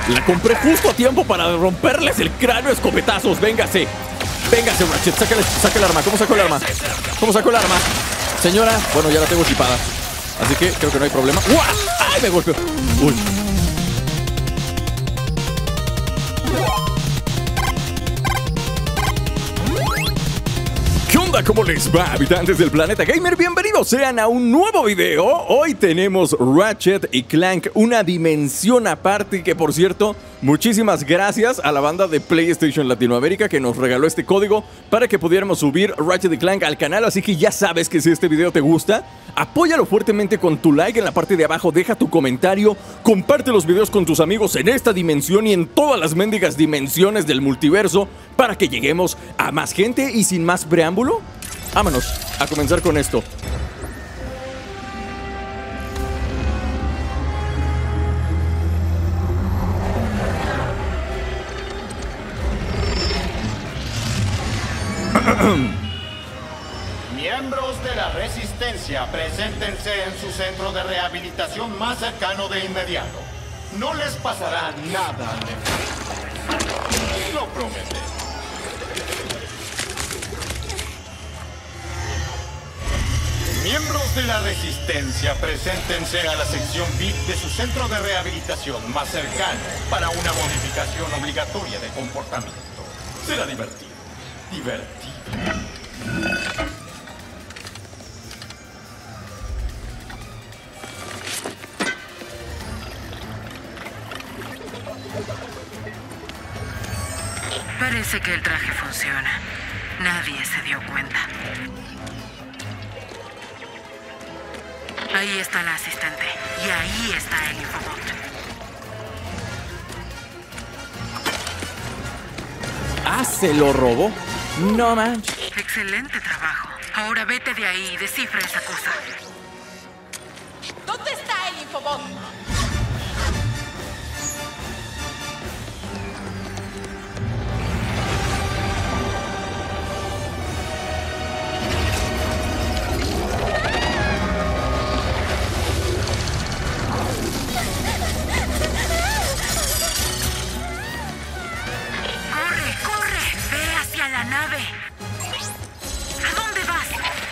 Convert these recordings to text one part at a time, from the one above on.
La compré justo a tiempo para romperles el cráneo a escopetazos. Véngase. Véngase, Ratchet. Saca el arma. ¿Cómo saco el arma? ¿Cómo saco el arma? Señora, bueno, ya la tengo equipada. Así que creo que no hay problema. ¡Uah! ¡Ay, me golpeó! Uy. ¿Qué onda? ¿Cómo les va, habitantes del planeta gamer? Bienvenidos sean a un nuevo video. Hoy tenemos Ratchet y Clank, una dimensión aparte. Que por cierto, muchísimas gracias a la banda de PlayStation Latinoamérica que nos regaló este código para que pudiéramos subir Ratchet y Clank al canal. Así que ya sabes que si este video te gusta, apóyalo fuertemente con tu like en la parte de abajo. Deja tu comentario, comparte los videos con tus amigos en esta dimensión y en todas las mendigas dimensiones del multiverso para que lleguemos a más gente. Y sin más preámbulo, vámonos a comenzar con esto. Miembros de la Resistencia, preséntense en su centro de rehabilitación más cercano de inmediato. No les pasará nada nefasto. Lo prometo. Miembros de la Resistencia, preséntense a la sección VIP de su centro de rehabilitación más cercano para una modificación obligatoria de comportamiento. Será divertido. Divertido. Parece que el traje funciona. Nadie se dio cuenta. Ahí está la asistente. Y ahí está el infobot. Ah, ¿se lo robó? No manches. Excelente trabajo. Ahora vete de ahí y descifra esa cosa. ¿Dónde está el infobot? ¡Corre, corre! ¡Ve hacia la nave! ¿A dónde vas?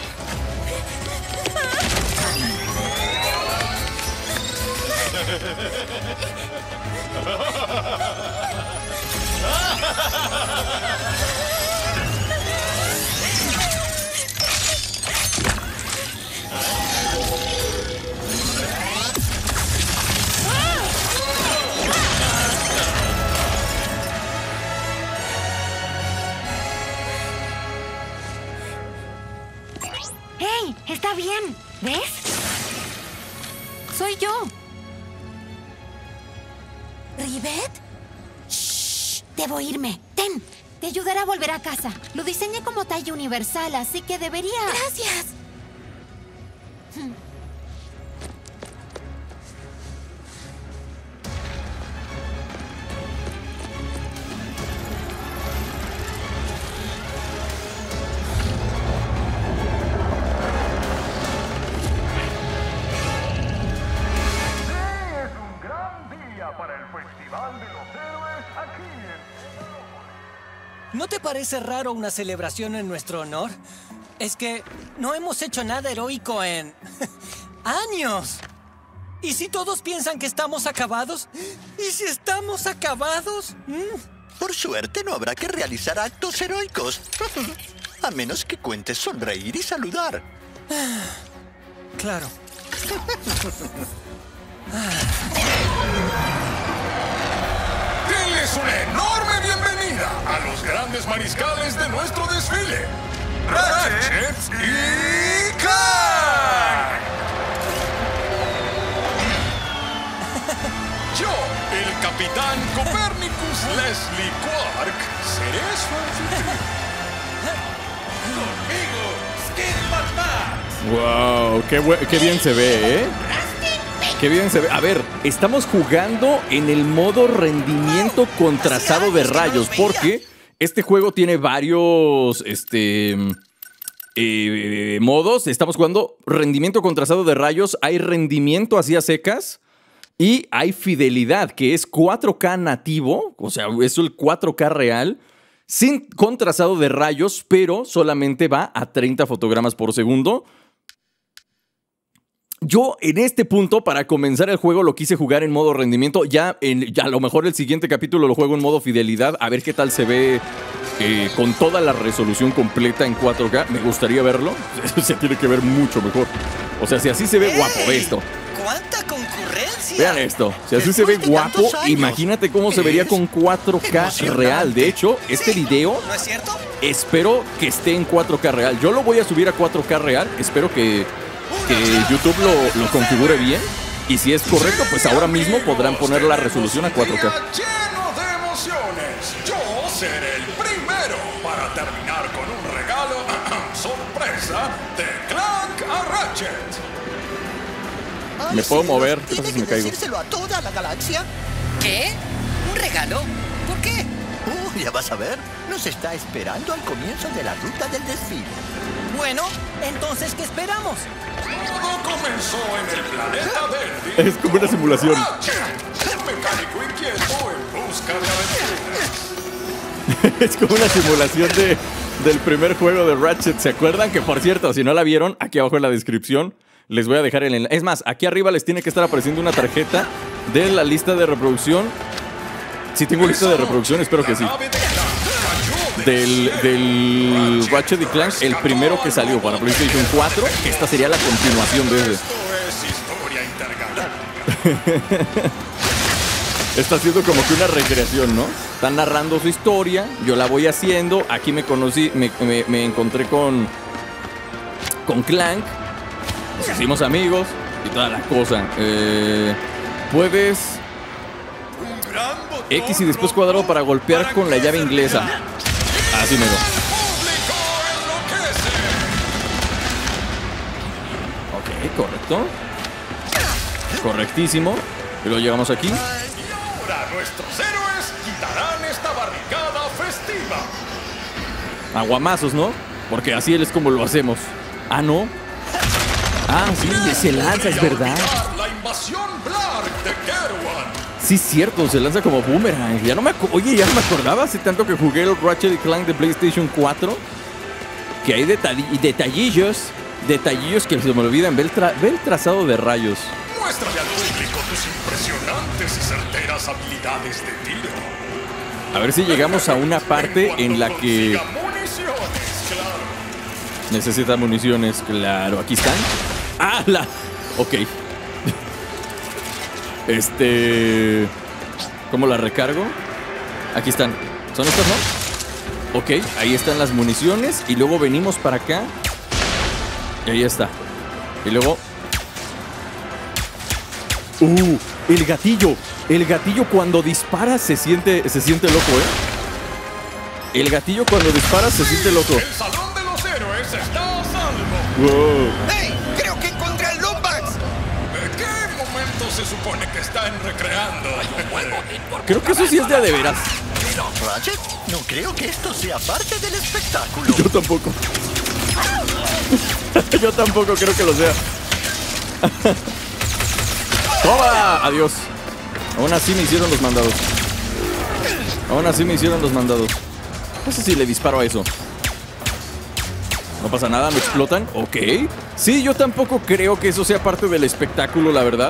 ¡Hey! ¡Está bien! ¿Ves? Soy yo. ¿Rivet? Shh, debo irme. Ten, te ayudará a volver a casa. Lo diseñé como talla universal, así que debería... ¡Gracias! Es un gran día para el Festival de los Héroes aquí en... ¿No te parece raro una celebración en nuestro honor? Es que no hemos hecho nada heroico en... ¡años! ¿Y si todos piensan que estamos acabados? ¿Y si estamos acabados? Por suerte no habrá que realizar actos heroicos. A menos que cuentes sonreír y saludar. Claro. Denles una enorme bienvenida a los grandes mariscales de nuestro desfile. Ratchet y Clank. Yo, el Capitán Copernicus Leslie Quark, seré su anfitrión. Conmigo, Skid Max. Wow, qué bien se ve, ¿eh? Qué bien se ve. A ver, estamos jugando en el modo rendimiento contrastado de rayos, porque este juego tiene varios modos. Estamos jugando rendimiento contrastado de rayos. Hay rendimiento hacia secas. Y hay fidelidad, que es 4K nativo, o sea, es el 4K real, con trazado de rayos, pero solamente va a 30 fotogramas por segundo. Yo en este punto, para comenzar el juego, lo quise jugar en modo rendimiento. Ya a lo mejor el siguiente capítulo lo juego en modo fidelidad, a ver qué tal se ve con toda la resolución completa en 4K. Me gustaría verlo. Se tiene que ver mucho mejor. O sea, si así se ve guapo esto. ¡Cuánta concurrencia! Vean esto. Si así se ve guapo, imagínate cómo se vería con 4K real. De hecho, este video, ¿no es cierto? espero que esté en 4K real. Yo lo voy a subir a 4K real. Espero que YouTube lo configure bien. Y si es correcto, pues ahora mismo podrán poner la resolución a 4K. Lleno de emociones. Yo seré el primero para terminar con un regalo sorpresa de Clank a Ratchet. Me puedo mover, ¿qué pasa ¿Tiene si me que caigo? decírselo a toda la galaxia? ¿Qué? ¿Un regalo? ¿Por qué? Ya vas a ver. Nos está esperando al comienzo de la ruta del desfile. Bueno, entonces, ¿qué esperamos? Todo comenzó en el planeta Verdi. Es como una simulación. Ratchet, un mecánico inquieto en busca de aventuras. Es como una simulación del primer juego de Ratchet. ¿Se acuerdan? Que por cierto, si no la vieron, aquí abajo en la descripción les voy a dejar el enlace. Es más, aquí arriba les tiene que estar apareciendo una tarjeta de la lista de reproducción. Si tengo lista de reproducción, espero que sí. Del Ratchet y Clank, el primero que salió para PlayStation 4. Que esta sería la continuación de ese. Esto es historia intergaláctica. Está haciendo como que una recreación, ¿no? Están narrando su historia, yo la voy haciendo. Aquí me conocí, me encontré con Clank. Nos hicimos amigos y toda la cosa. Puedes X y después cuadrado para golpear con la llave inglesa. Así me lo. Ok, correcto. Correctísimo. Y luego llegamos aquí. Ahora nuestros héroes quitarán esta barricada festiva. Aguamazos, ¿no? Porque así es como lo hacemos. Ah, ¿no? Ah, sí, se lanza, es verdad. La invasión Blarg de Kerwan. Sí, es cierto, se lanza como boomerang. Ya no me Oye, ya no me acordaba hace tanto que jugué el Ratchet y Clank de PlayStation 4. Que hay detallillos que se me olvidan. Ve el trazado de rayos. Muéstrale al público tus impresionantes y certeras habilidades de tiro. A ver si llegamos a una parte en la que Municiones, claro. necesita municiones. Claro, aquí están. ¡Ah, Ok. ¿Cómo la recargo? Aquí están. ¿Son estas, no? Ok, ahí están las municiones. Y luego venimos para acá. Y ahí está. Y luego... el gatillo. El gatillo cuando dispara se siente loco, ¿eh? El gatillo cuando dispara se siente loco. El Salón de los Héroes está a salvo. Wow. ¡Hey! ¡Creo que encontré el Lumbax! ¿De qué momento se supone que están recreando? Creo que eso sí es de a de veras. Ratchet, no creo que esto sea parte del espectáculo. Yo tampoco. Yo tampoco creo que lo sea. ¡Toma! Adiós. Aún así me hicieron los mandados. No sé si le disparo a eso. No pasa nada, me explotan. Ok. Sí, yo tampoco creo que eso sea parte del espectáculo, la verdad.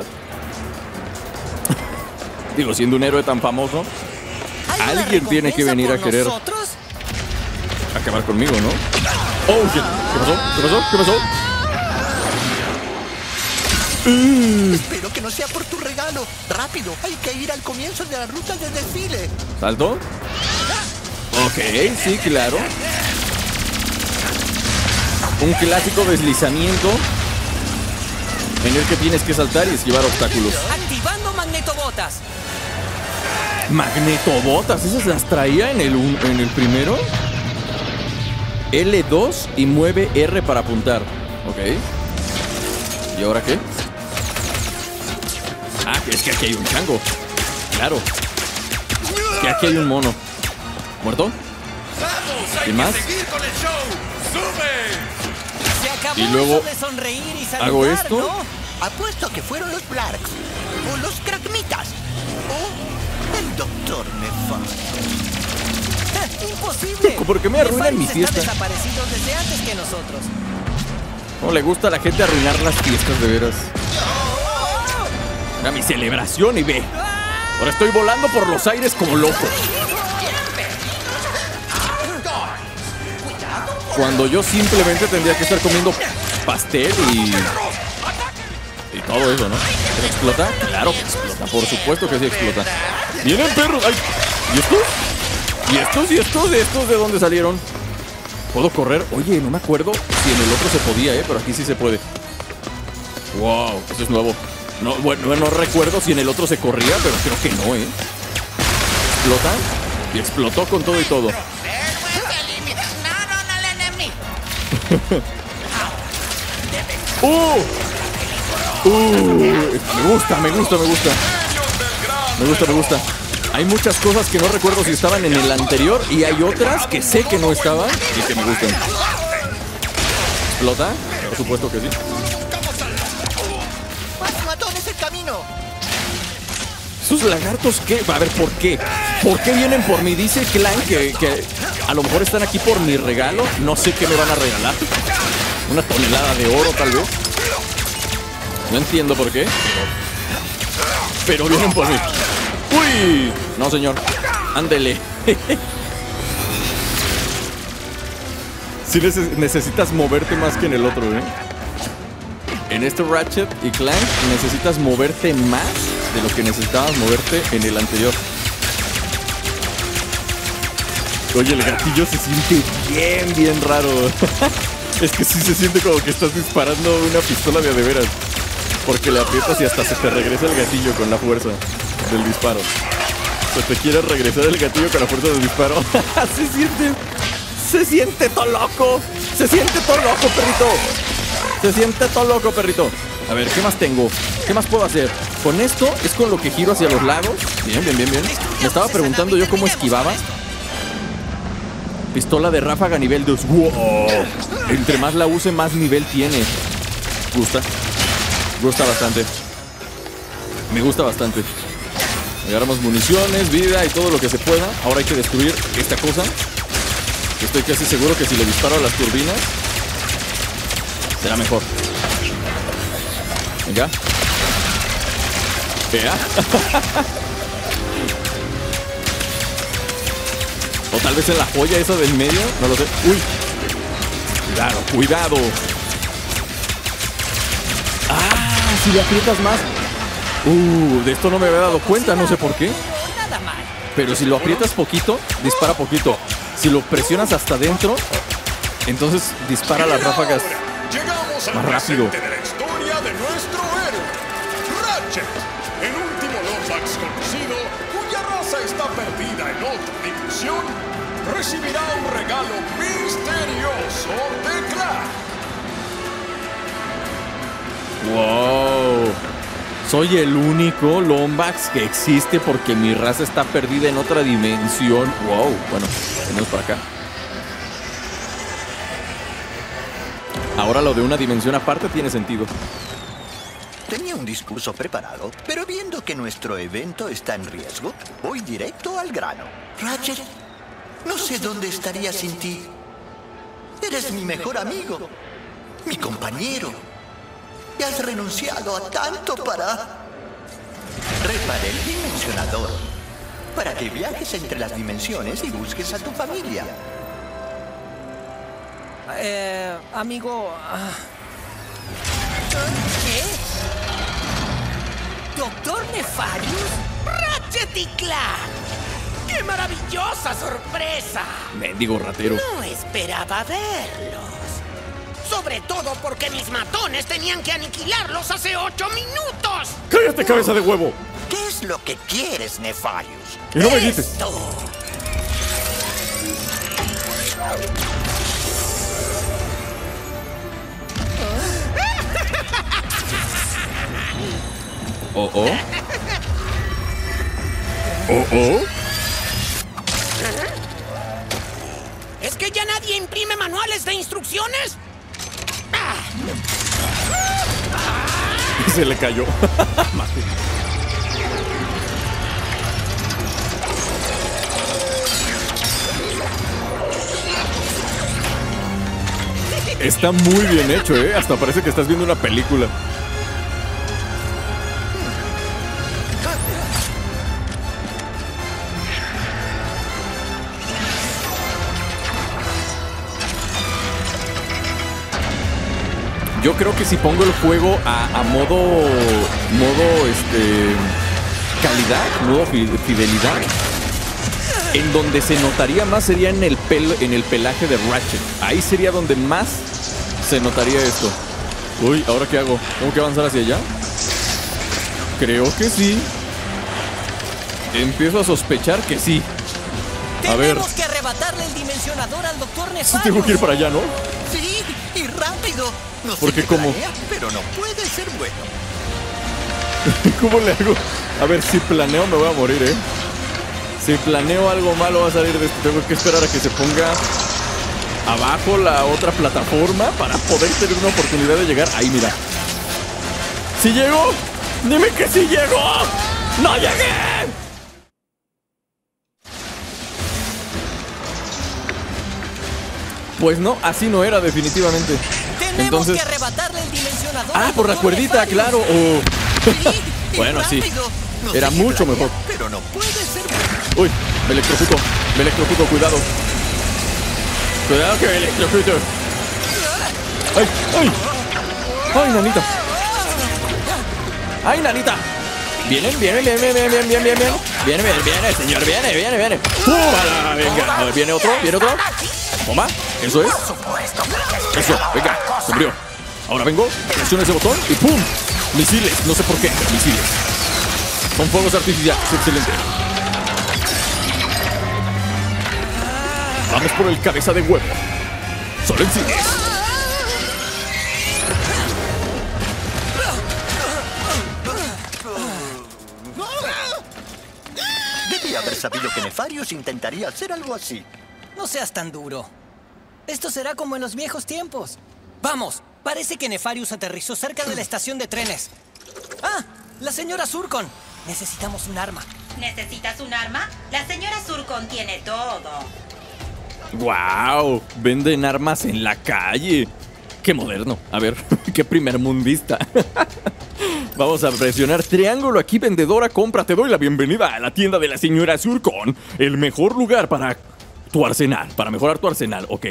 Digo, siendo un héroe tan famoso, alguien tiene que venir a querer acabar conmigo, ¿no? ¡Oh, shit! ¿Qué pasó? Espero que no sea por tu regalo. Rápido, hay que ir al comienzo de la ruta del desfile. ¿Salto? Ok, sí, claro. Un clásico deslizamiento en el que tienes que saltar y esquivar obstáculos. Activando magnetobotas. Magnetobotas, esas las traía en el primero. L2 y mueve R para apuntar. Ok. ¿Y ahora qué? Ah, es que aquí hay un chango. Claro. Es que aquí hay un mono. ¿Muerto? ¿Y más? Se acabó Y luego eso de sonreír y saludar, hago esto. ¿no? Apuesto que fueron los Blargs. O los Crackmitas. O el Doctor Nefario. ¡Imposible! ¿Por qué me arruinan mi Nefarious fiesta? está desaparecido desde antes que nosotros. ¿Cómo le gusta a la gente arruinar las fiestas, de veras? Era mi celebración y ve. Ahora estoy volando por los aires como loco. Cuando yo simplemente tendría que estar comiendo pastel y todo eso, ¿no? ¿Pero explota? Claro que explota, por supuesto que sí explota. ¡Vienen perros! ¡Ay! ¿Y estos? ¿Y estos? ¿Y estos? ¿De estos de dónde salieron? ¿Puedo correr? Oye, no me acuerdo si en el otro se podía, pero aquí sí se puede. ¡Wow! Eso es nuevo. No, bueno, no recuerdo si en el otro se corría, pero creo que no, ¿Explota? Y explotó con todo y todo. Me gusta. Me gusta. Hay muchas cosas que no recuerdo si estaban en el anterior y hay otras que sé que no estaban y que me gustan. ¿Explota? Por supuesto que sí. ¡Matón es el camino! ¿Esos lagartos qué? A ver, ¿por qué? ¿Por qué vienen por mí? Dice Clank que a lo mejor están aquí por mi regalo. No sé qué me van a regalar. Una tonelada de oro, tal vez. No entiendo por qué. Pero vienen por mí. ¡Uy! No, señor. Ándele. Sí necesitas moverte más que en el otro, En este Ratchet y Clank necesitas moverte más de lo que necesitabas moverte en el anterior. Oye, el gatillo se siente bien raro. Es que sí se siente como que estás disparando una pistola de veras. Porque le aprietas y hasta se te regresa el gatillo con la fuerza del disparo. Se te quiere regresar el gatillo con la fuerza del disparo. Se siente todo loco. Se siente todo loco, perrito. Se siente todo loco, perrito. A ver, ¿qué más tengo? ¿Qué más puedo hacer? Con esto es con lo que giro hacia los lados. Bien. Me estaba preguntando yo cómo esquivaba. Pistola de ráfaga nivel 2. ¡Wow! Entre más la use, más nivel tiene. Gusta bastante. Me gusta bastante. Agarramos municiones, vida y todo lo que se pueda. Ahora hay que destruir esta cosa. Estoy casi seguro que si le disparo a las turbinas será mejor. Venga. Vea. O tal vez en la joya esa del medio. No lo sé. Uy. Cuidado. Ah, si le aprietas más. De esto no me había dado cuenta, no sé por qué. Nada mal. Pero si lo aprietas poquito, dispara poquito. Si lo presionas hasta adentro, entonces dispara las ráfagas más rápido. De la historia de nuestro héroe, Ratchet, el último Lombax conocido, cuya raza está perdida en otra dimensión, recibirá un regalo misterioso de Clank. ¡Wow! Soy el único Lombax que existe porque mi raza está perdida en otra dimensión. ¡Wow! Bueno, venimos para acá. Ahora lo de una dimensión aparte tiene sentido. Tenía un discurso preparado, pero viendo que nuestro evento está en riesgo, voy directo al grano. Ratchet, no sé dónde estaría sin ti. Eres mi mejor amigo, mi compañero. Y has renunciado a tanto para... Reparé el dimensionador para que viajes entre las dimensiones y busques a tu familia. Amigo... ¿Qué? ¿Doctor Nefarious? ¡Ratchet y Clank! ¡Qué maravillosa sorpresa! Mendigo ratero. No esperaba verlos. Sobre todo porque mis matones tenían que aniquilarlos hace 8 minutos. ¡Cállate, cabeza de huevo! ¿Qué es lo que quieres, Nefarious? Y no me grites. Esto. Oh. ¿Es que ya nadie imprime manuales de instrucciones? Se le cayó. Está muy bien hecho, hasta parece que estás viendo una película. Yo creo que si pongo el juego a modo calidad, modo fidelidad, en donde se notaría más sería en el pelaje de Ratchet. Ahí sería donde más se notaría esto. Uy, ¿ahora qué hago? ¿Tengo que avanzar hacia allá? Creo que sí. Empiezo a sospechar que sí. A ver. Tenemos que arrebatarle el dimensionador al Dr. Nefarius. Tengo que ir para allá, ¿no? Sí, y rápido. No sé Porque qué ¿cómo? planea, pero no puede ser bueno. ¿Cómo le hago? A ver, si planeo me voy a morir, Si planeo algo malo va a salir de esto. Tengo que esperar a que se ponga abajo la otra plataforma para poder tener una oportunidad de llegar. Ahí, mira. ¿Sí llego? ¡Dime que sí llego! ¡No llegué! Pues no, así no era definitivamente. Tenemos que arrebatarle el dimensionador. Ah, por la cuerdita, claro. Bueno, sí. Era mucho mejor. Pero no puede ser bueno. Uy, me electrocuto, cuidado. Cuidado que me electrocuto. ¡Ay, ay! ¡Ay, nanita! ¡Ay, nanita! Viene, señor, viene. ¡Púbala! Venga, a ver, viene otro. Toma, eso es. Eso, venga, se abrió. Ahora vengo, presiono ese botón y ¡pum! Misiles, no sé por qué, pero misiles. Son fuegos artificiales, excelente. Vamos por el cabeza de huevo. Solo en cines. Debí haber sabido que Nefarius intentaría hacer algo así. No seas tan duro. Esto será como en los viejos tiempos. Vamos, parece que Nefarius aterrizó cerca de la estación de trenes. ¡Ah! La señora Surcon. Necesitamos un arma. ¿Necesitas un arma? La señora Surcon tiene todo. ¡Wow! Venden armas en la calle. ¡Qué moderno! A ver, qué primermundista. Vamos a presionar triángulo aquí, vendedora. Compra, te doy la bienvenida a la tienda de la señora Surcon. El mejor lugar para tu arsenal, para mejorar tu arsenal. Ok.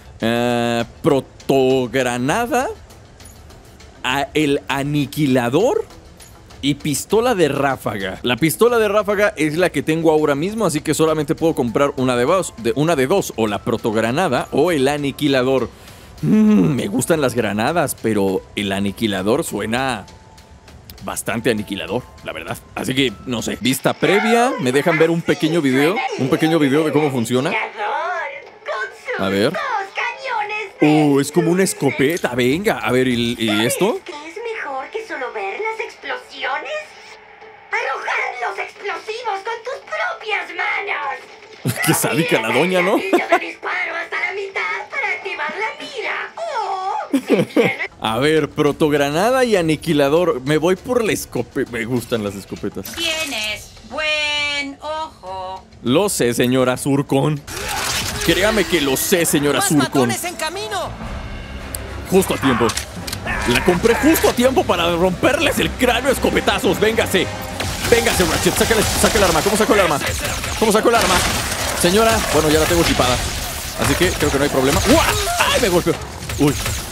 Protogranada, el aniquilador y pistola de ráfaga. La pistola de ráfaga es la que tengo ahora mismo, así que solamente puedo comprar una de dos, o la protogranada o el aniquilador. Me gustan las granadas, pero el aniquilador suena bastante aniquilador, la verdad. Así que, no sé, vista previa, me dejan ver un pequeño video de cómo funciona. A ver. Es como una escopeta, venga. A ver, ¿y esto? ¿Qué es mejor que solo ver las explosiones? ¡Arrojar los explosivos con tus propias manos! Qué sádica la doña, ¿no? Yo te disparo hasta la mitad para activar la mira. A ver, protogranada y aniquilador. Me voy por la escopeta. Me gustan las escopetas. Tienes buen ojo. Lo sé, señora Surcon. Créame que lo sé, señora Surcon. ¡Matones en camino! Justo a tiempo. La compré justo a tiempo para romperles el cráneo a escopetazos. Véngase. Véngase, Ratchet. Saca el arma. ¿Cómo saco el arma? Señora, bueno, ya la tengo equipada. Así que creo que no hay problema. ¡Uah! ¡Ay, me golpeó! Uy.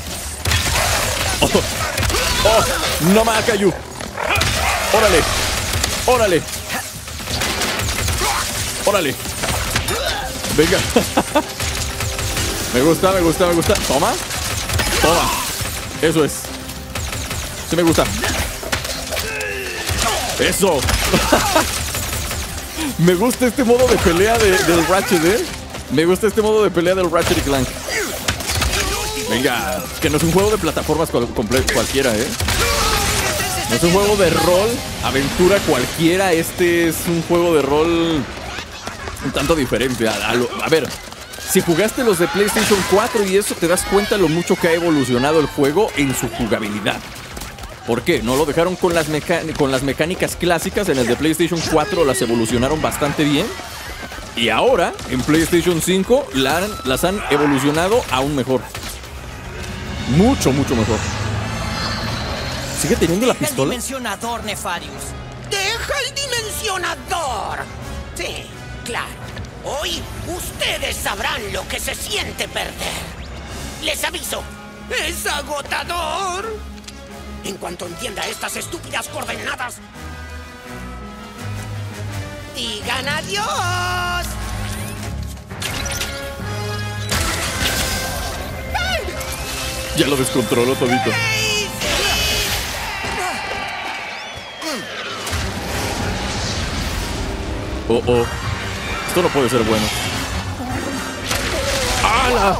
¡Oh! ¡No me cayó! ¡Órale! Venga. Me gusta. Toma. Eso es. Sí me gusta. Eso. Me gusta este modo de pelea del Ratchet, Me gusta este modo de pelea del Ratchet y Clank. Venga, que no es un juego de plataformas cualquiera, No es un juego de rol, aventura cualquiera. Este es un juego de rol un tanto diferente. A ver, si jugaste los de PlayStation 4 y eso, te das cuenta lo mucho que ha evolucionado el juego en su jugabilidad. ¿Por qué? No lo dejaron con las mecánicas clásicas. En el de PlayStation 4 las evolucionaron bastante bien. Y ahora, en PlayStation 5, las han evolucionado aún mejor. Mucho, mucho mejor. ¿Sigue teniendo la Deja el pistola? dimensionador, Nefarius. ¡Deja el dimensionador! Sí, claro. Hoy ustedes sabrán lo que se siente perder. Les aviso, es agotador. En cuanto entienda estas estúpidas coordenadas, digan adiós. Ya lo descontroló todito. Oh, oh. Esto no puede ser bueno. ¡Hala!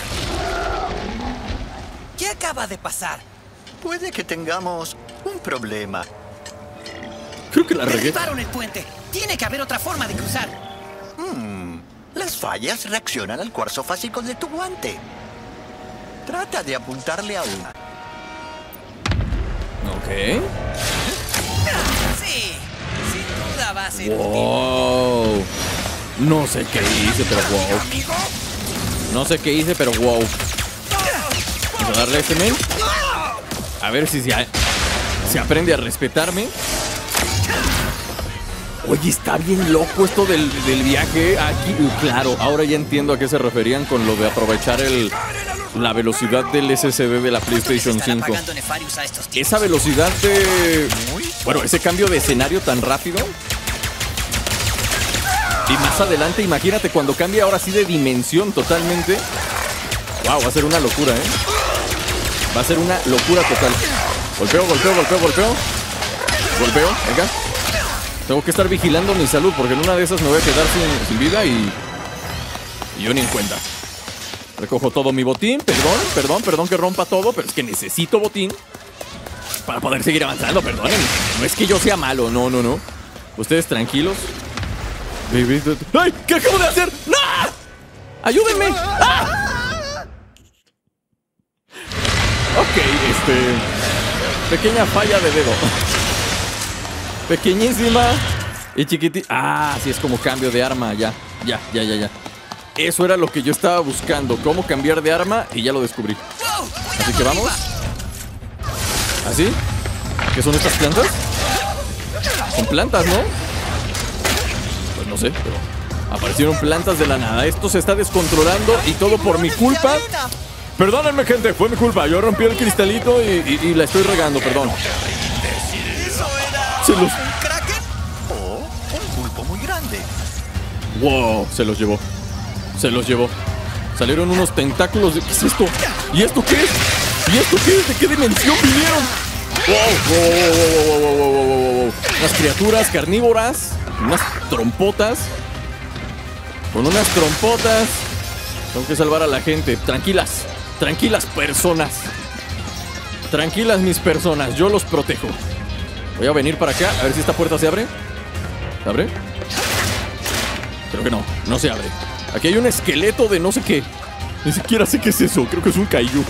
¿Qué acaba de pasar? Puede que tengamos un problema. Creo que la regué. Derribaron el puente. Tiene que haber otra forma de cruzar. Las fallas reaccionan al cuarzo fásico de tu guante. Trata de apuntarle a una. Ok. Sí, sin duda va a ser útil. Wow. No sé qué hice, pero wow. No sé qué hice, pero wow. Vamos a darle a este men. A ver si se aprende a respetarme. Oye, está bien loco esto del viaje aquí. Claro, ahora ya entiendo a qué se referían con lo de aprovechar la velocidad del SSD de la PlayStation 5. Esa velocidad de... Bueno, ese cambio de escenario tan rápido. Y más adelante, imagínate cuando cambie ahora sí de dimensión totalmente. Wow, va a ser una locura, ¿eh? Va a ser una locura total. Golpeo, golpeo, golpeo, golpeo. Golpeo, venga. Tengo que estar vigilando mi salud porque en una de esas me voy a quedar sin vida y yo ni en cuenta. Recojo todo mi botín. Perdón que rompa todo, pero es que necesito botín para poder seguir avanzando, perdonen. No es que yo sea malo, no. Ustedes tranquilos. ¡Ay! ¿Qué acabo de hacer? ¡No! ¡Ayúdenme! ¡Ah! Ok, pequeña falla de dedo. Pequeñísima y chiquitita. Ah, sí, es como cambio de arma. Ya. Eso era lo que yo estaba buscando. Cómo cambiar de arma y ya lo descubrí. Así que vamos. ¿Así? ¿Qué son estas plantas? Son plantas, ¿no? Pues no sé, pero aparecieron plantas de la nada. Esto se está descontrolando y todo por mi culpa. Perdónenme, gente, fue mi culpa. Yo rompí el cristalito y la estoy regando, perdón. ¿Un kraken? ¿O un pulpo muy grande? Wow, se los llevó. Salieron unos tentáculos de... ¿Qué es esto? ¿Y esto qué es? ¿De qué dimensión vinieron? Wow. Unas criaturas carnívoras. Unas trompotas. Con unas trompotas. Tengo que salvar a la gente. Tranquilas personas. Tranquilas mis personas. Yo los protejo. Voy a venir para acá, a ver si esta puerta se abre. ¿Se abre? Creo que no se abre. Aquí hay un esqueleto de no sé qué. Ni siquiera sé qué es eso, creo que es un kaiju.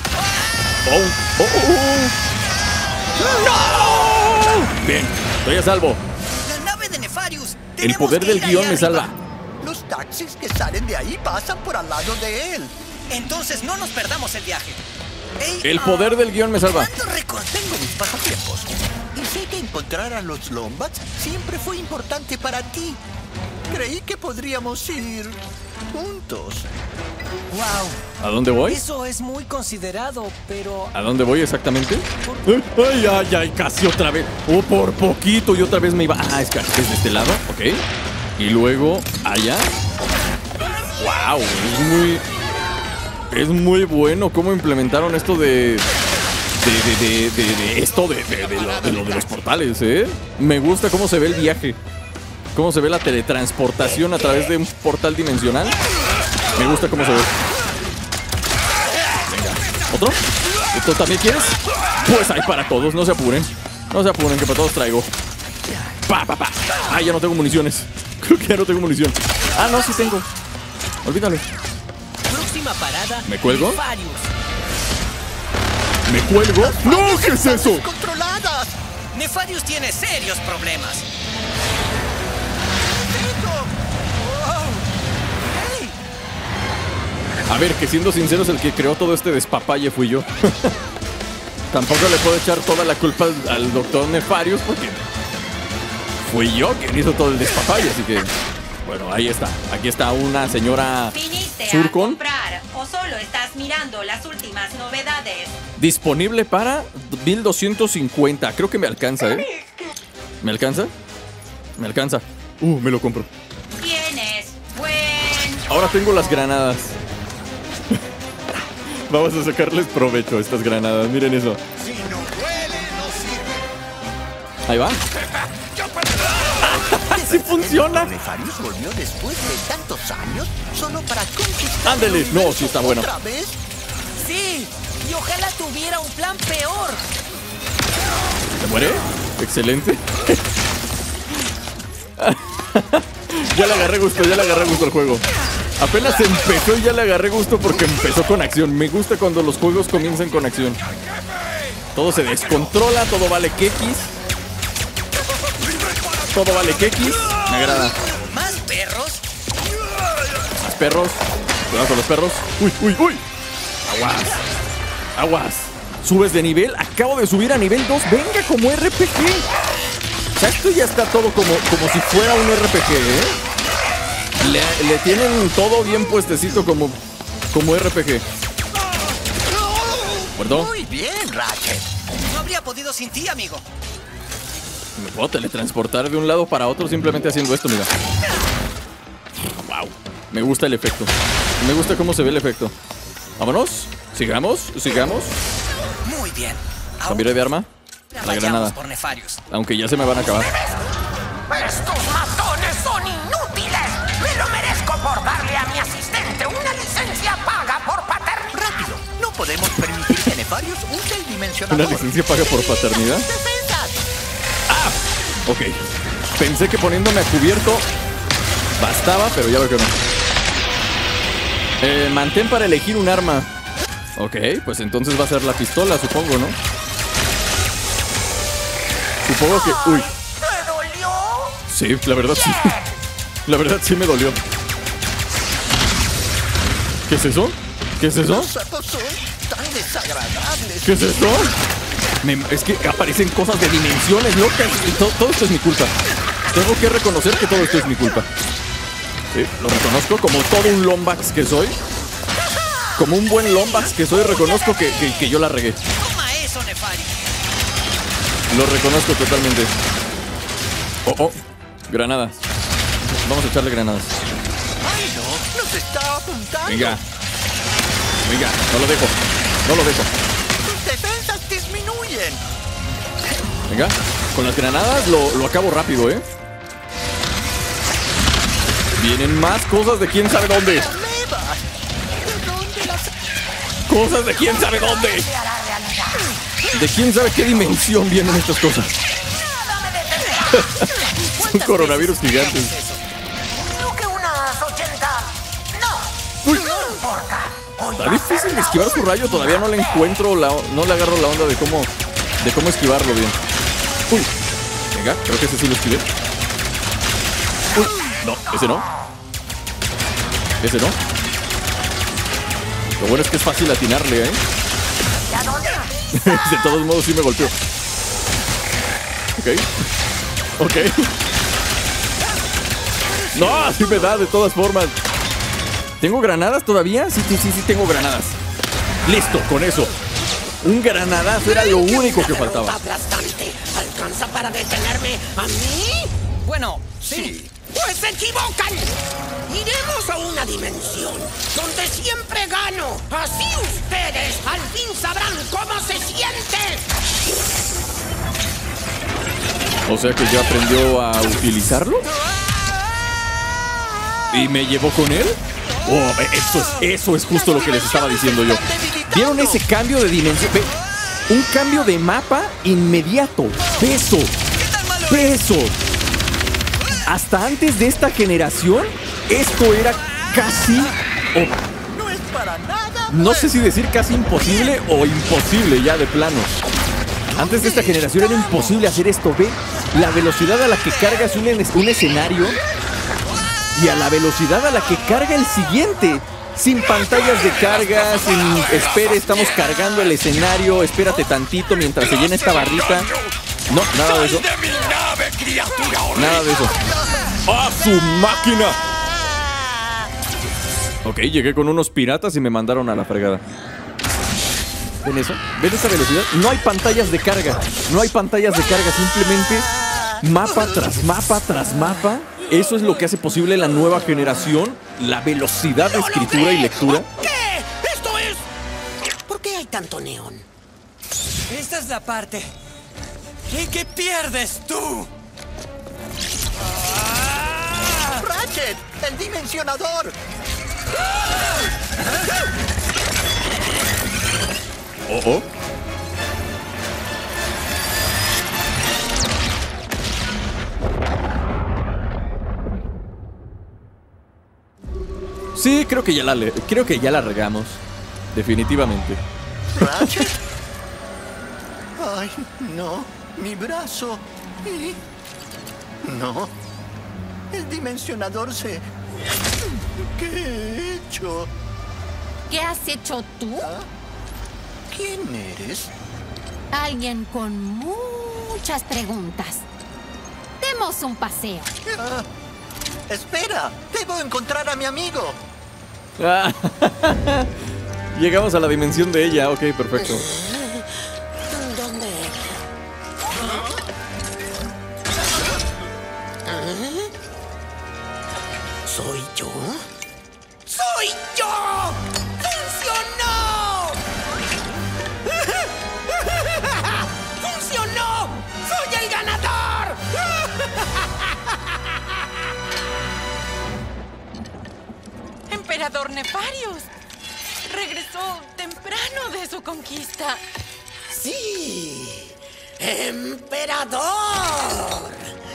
¡No! Bien, estoy a salvo. La nave de Nefarius. El poder del guión me salva. Los taxis que salen de ahí pasan por al lado de él. Entonces no nos perdamos el viaje. El poder del guión me salva. Tengo mis pasatiempos. Y sé que encontrar a los Lombax siempre fue importante para ti. Creí que podríamos ir juntos. Wow. ¿A dónde voy? Eso es muy considerado, pero... ¿A dónde voy exactamente? Ay, casi otra vez. Por poquito y otra vez me iba. Ah, es que es de este lado, ok. Y luego allá. Wow, es muy bueno cómo implementaron esto de los portales, ¿eh? Me gusta cómo se ve el viaje. Cómo se ve la teletransportación a través de un portal dimensional. Me gusta cómo se ve. Venga, ¿otro? ¿Esto también quieres? Pues hay para todos, no se apuren. Que para todos traigo. Pa. Ah, ya no tengo municiones. Creo que ya no tengo munición. Ah, no, sí tengo. Olvídalo. Próxima parada. ¿Me cuelgo? Nefarius. ¿Me cuelgo? ¡No! ¿Qué es eso? ¡Controladas! Nefarius tiene serios problemas. A ver, que siendo sinceros, el que creó todo este despapalle fui yo. Tampoco le puedo echar toda la culpa al doctor Nefarious porque fui yo quien hizo todo el despapalle, así que... Bueno, ahí está. Aquí está una señora Surcon. ¿A comprar o solo estás mirando las últimas novedades? Disponible para 1250. Creo que me alcanza, ¿eh? ¿Me alcanza? Me alcanza. Me lo compro. Tienes buen... Ahora tengo las granadas. Vamos a sacarles provecho a estas granadas. Miren eso. Si no duele, no sirve. Ahí va. ¡Sí funciona! ¿Nefarious volvió después de tantos años solo para conquistar? Ándele. No, sí está bueno. ¿Otra vez? Sí, y ojalá tuviera un plan peor. ¿Se muere? Excelente. Ya le agarré gusto al juego. Apenas empezó y ya le agarré gusto porque empezó con acción. Me gusta cuando los juegos comienzan con acción. Todo se descontrola, todo vale quequis. Todo vale quequis. Me agrada. ¿Más perros? Más perros. Cuidado con los perros. Uy, uy, uy. Aguas. Aguas. Subes de nivel. Acabo de subir a nivel 2. Venga, como RPG. O sea, esto ya está todo como si fuera un RPG, ¿eh? Le tienen todo bien puestecito como RPG. ¿Muerto? Muy bien, Ratchet. No habría podido sin ti, amigo. Me puedo teletransportar de un lado para otro simplemente haciendo esto, mira. Wow. Me gusta el efecto. Me gusta cómo se ve el efecto. Vámonos. Sigamos. Muy bien. Cambiaré de arma. La granada. Por Nefarious. Aunque ya se me van a acabar. ¡Estos matones son inútiles! ¡Me lo merezco por darle a mi asistente una licencia paga por paternidad! ¡Rápido! No podemos permitir que Nefarious use el dimensionador. ¿Una licencia paga por paternidad? ¡Ah! Ok. Pensé que poniéndome a cubierto bastaba, pero ya veo que no. Mantén para elegir un arma. Ok, pues entonces va a ser la pistola, supongo, ¿no? Supongo que... Uy. ¿Te dolió? Sí, la verdad sí. La verdad sí me dolió. ¿Qué es eso? ¿Qué es eso? Los atos son tan desagradables. ¿Qué es esto? Es que aparecen cosas de dimensiones locas y todo esto es mi culpa. Tengo que reconocer que todo esto es mi culpa. Sí, lo reconozco como todo un Lombax que soy. Como un buen Lombax que soy, reconozco que yo la regué. Toma eso, Nefarious. Lo reconozco totalmente. Oh, granadas. Vamos a echarle granadas. ¡Ay, no! ¡Nos está apuntando! Venga, no lo dejo. ¡Tus defensas disminuyen! Venga, con las granadas lo acabo rápido, ¿eh? Vienen más cosas de quién sabe dónde. Cosas de quién sabe dónde. De quién sabe qué dimensión vienen estas cosas. Son coronavirus gigantes. Creo que unas 80. No. Uy. No importa. Está difícil esquivar su rayo. Todavía no le encuentro no le agarro la onda de cómo esquivarlo bien. Uy. Venga, creo que ese sí lo esquivé. Uy. No, ese no. Ese no. Lo bueno es que es fácil atinarle, ¿eh? De todos modos sí me golpeó. Ok. No, así me da de todas formas. ¿Tengo granadas todavía? Sí, tengo granadas. Listo, con eso. Un granadazo era lo único que faltaba. Aplastante. ¿Alcanza para detenerme a mí? Bueno, sí. ¡Pues se equivocan! Iremos a una dimensión donde siempre gano. Así ustedes al fin sabrán cómo se siente. O sea que ya aprendió a utilizarlo. ¿Y me llevó con él? Oh, eso es justo lo que les estaba diciendo yo. ¿Vieron ese cambio de dimensión? Un cambio de mapa inmediato. Peso. Hasta antes de esta generación, esto era casi... No es para nada. No sé si decir casi imposible o imposible ya de plano. Antes de esta generación era imposible hacer esto. Ve la velocidad a la que cargas un escenario y a la velocidad a la que carga el siguiente. sin pantallas de carga, sin espere, estamos cargando el escenario, espérate tantito mientras se llena esta barrita. No, nada de eso. Nada de eso. ¡Ah, su máquina! Ok, llegué con unos piratas y me mandaron a la fregada. ¿Ven eso? ¿Ven esa velocidad? No hay pantallas de carga. No hay pantallas de carga, simplemente mapa tras mapa tras mapa. Eso es lo que hace posible la nueva generación, la velocidad de escritura y lectura. ¿Qué? ¡Esto es! ¿Por qué hay tanto neón? Esta es la parte en que pierdes tú. ¡Ratchet! ¡El dimensionador! Oh, oh. Sí, creo que ya la regamos. Definitivamente. ¿Ratchet? Ay, no. Mi brazo. No. El dimensionador se... ¿Qué he hecho? ¿Qué has hecho tú? ¿Ah? ¿Quién eres? Alguien con muchas preguntas. Demos un paseo. Ah, espera, debo encontrar a mi amigo. Llegamos a la dimensión de ella. Ok, perfecto. ¿Dónde? ¿Soy yo? ¡Soy yo! ¡Funcionó! ¡Funcionó! ¡Soy el ganador! Emperador Nefarius regresó temprano de su conquista. ¡Sí! ¡Emperador!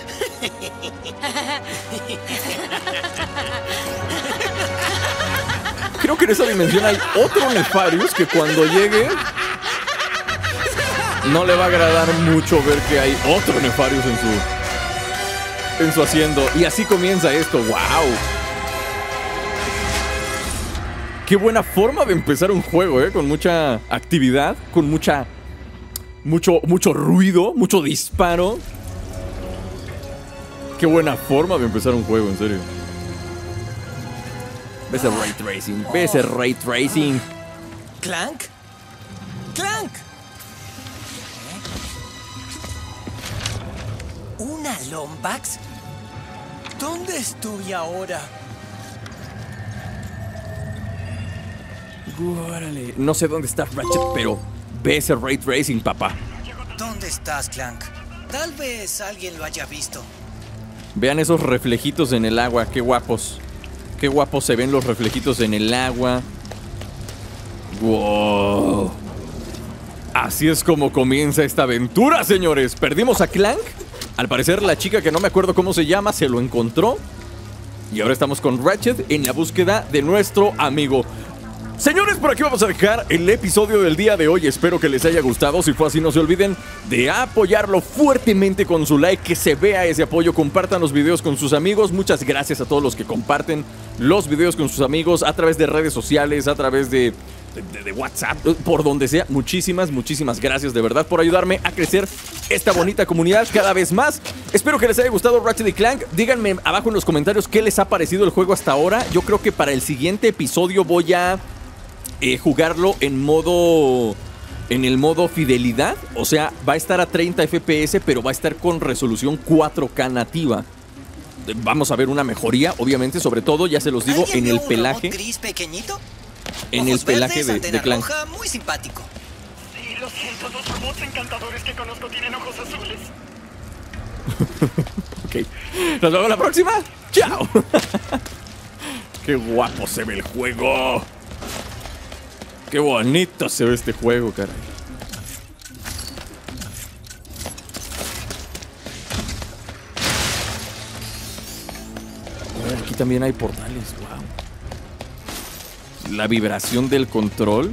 Creo que en esa dimensión hay otro Nefarius que cuando llegue no le va a agradar mucho ver que hay otro Nefarius en su haciendo. Y así comienza esto. ¡Wow! Qué buena forma de empezar un juego, con mucha actividad, con mucho ruido, mucho disparo. Qué buena forma de empezar un juego, en serio. Ve ese ray tracing, ve ese ray tracing. ¿Clank? ¡Clank! ¿Una Lombax? ¿Dónde estoy ahora? Órale. No sé dónde está Ratchet, pero ve ese ray tracing, papá. ¿Dónde estás, Clank? Tal vez alguien lo haya visto. Vean esos reflejitos en el agua, qué guapos. Qué guapos se ven los reflejitos en el agua. ¡Wow! Así es como comienza esta aventura, señores. Perdimos a Clank. Al parecer la chica que no me acuerdo cómo se llama se lo encontró. Y ahora estamos con Ratchet en la búsqueda de nuestro amigo. Señores, por aquí vamos a dejar el episodio del día de hoy. Espero que les haya gustado. Si fue así, no se olviden de apoyarlo fuertemente con su like, que se vea ese apoyo. Compartan los videos con sus amigos. Muchas gracias a todos los que comparten los videos con sus amigos a través de redes sociales, a través de WhatsApp, por donde sea. Muchísimas gracias de verdad por ayudarme a crecer esta bonita comunidad cada vez más. Espero que les haya gustado Ratchet y Clank. Díganme abajo en los comentarios qué les ha parecido el juego hasta ahora. Yo creo que para el siguiente episodio voy a jugarlo en el modo fidelidad. O sea, va a estar a 30 FPS, pero va a estar con resolución 4K nativa. Vamos a ver una mejoría, obviamente, sobre todo, ya se los digo, en el pelaje. Gris pequeñito? En el pelaje de Clank. Roja, muy simpático. Sí, lo siento, los robots encantadores que conozco tienen ojos azules. Ok, nos vemos la próxima. ¡Chao! ¡Qué guapo se ve el juego! ¡Qué bonito se ve este juego, caray! A ver, aquí también hay portales, wow. La vibración del control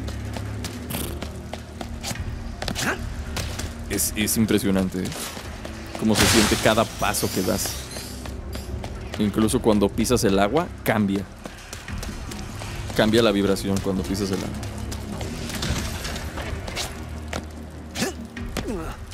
es impresionante, cómo se siente cada paso que das. Incluso cuando pisas el agua, cambia cambia la vibración cuando pisas el agua.